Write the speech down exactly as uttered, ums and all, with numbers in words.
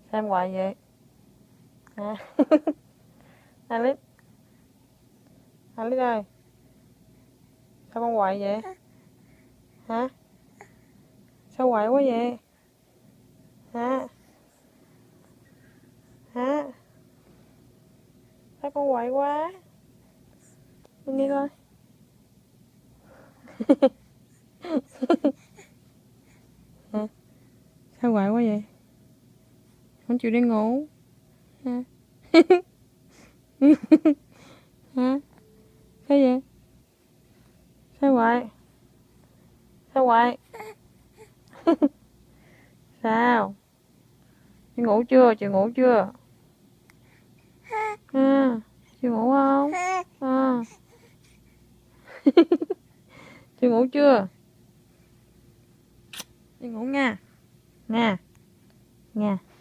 Xem hoài vậy à. Alice Alice ơi, sao con hoài vậy hả? Sao hoài quá vậy hả? Hả? Sao con hoài quá? Mình nghe coi. Hả? Sao hoài quá vậy? Không chịu đi ngủ hả? Hả? Sao vậy? Sao hoài? Sao hoài? Sao? Chị ngủ chưa? Chị ngủ chưa? À, chị ngủ không? À. Chị ngủ chưa? Chị ngủ nha. Nha. Nha.